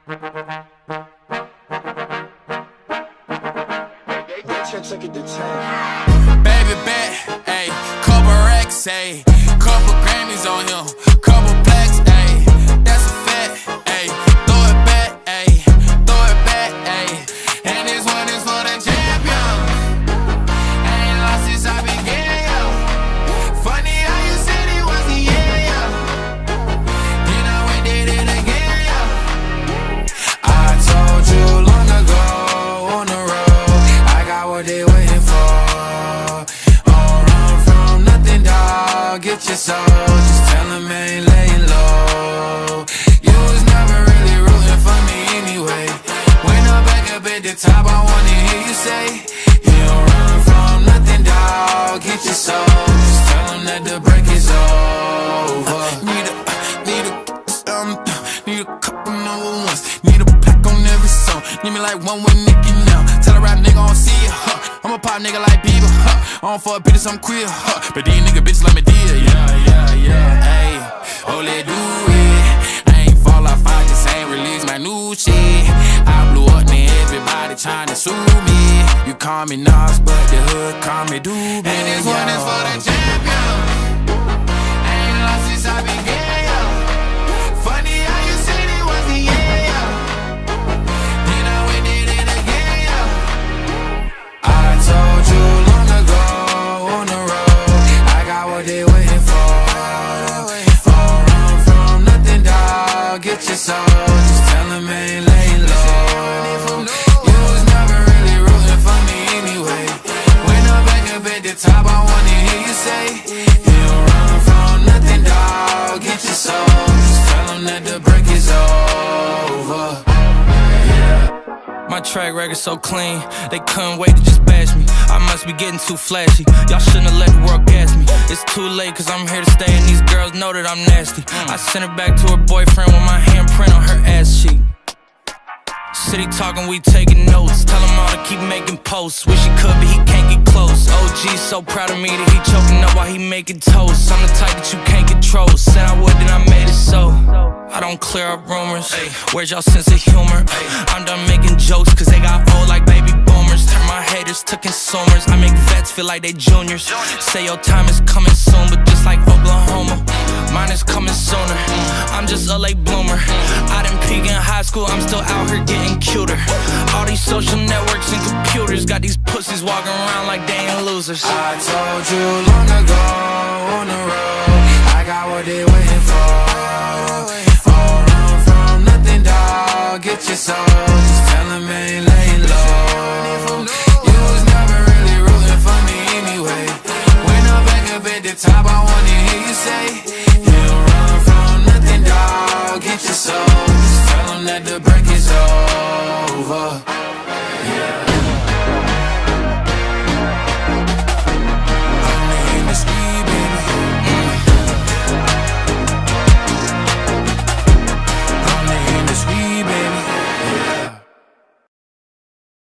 Baby bet, ayy, couple racks, ayy, couple Grammys on him, couple plaques, ayy, that's a fact, ayy, throw it back, ayy, throw it back, ayy, and this one is for the champion. Ain't lost since I began, yo. Funny how you said it was the end, yo. Then I went did it again, yo. I told you long ago on the road, I got what they waiting for. Get your soul, just tell him I ain't laying low. You was never really rooting for me anyway. When I'm back up at the top, I wanna hear you say, you don't run from nothing, dawg. Get your soul, just tell him that the break is over. Need a couple number ones. Need a pack on every song. Need me like one with Nicki now. Tell a rap nigga I don't see it, huh. I'm a pop nigga like Bieber, huh. I don't fuck bitches, I'm queer, huh. But these nigga bitches let me deal, yeah. Ayy, oh let do it. I ain't fall off, I just ain't release my new shit. I blew up, man, everybody tryna sue me. You call me Nas, but the hood call me Doobie. And this one is for the champion. Ain't lost since I began, yo. Funny how you said it was the end, yo. Then I went did it again, yo. I told you long ago on the road, I got what they waiting for. Don't run from nothing, dawg. Get your soul, just tell him I ain't laying low. You was never really rooting for me anyway. When I'm back up at the top, I wanna hear you say, you don't run from nothing, dawg. Get your soul, just tell him that the break is over. My track record so clean, they couldn't wait to just bash me. I must be getting too flashy, y'all shouldn't have let the world gas me. It's too late cause I'm here to stay and these girls know that I'm nasty. I sent her back to her boyfriend with my handprint on her ass cheek. City talking, we taking notes. Tell him all to keep making posts. Wish he could, but he can't get close. OG so proud of me that he choking up while he making toast. I'm the type that you can't control. Said I would, then I made it so. I don't clear up rumors. Where's y'all sense of humor? I'm done making jokes cause they got old like baby boomers. Turn my haters to consumers. I make vets feel like they juniors. Say your time is coming soon, but just like Oklahoma, mine is coming sooner. I'm just a late bloomer. I didn't peak in high school, I'm still out here getting cuter. All these social networks and computers got these pussies walking around like they ain't losers. I told you long ago on the road, I got what they waiting for. Don't run from nothing, dawg. Get your soul, just tell him I ain't laying low. You was never really rooting for me anyway. When I'm back up at the top, I wanna hear you say, you don't run from nothing, dawg. Get your soul, just tell him that the break is over. Yeah.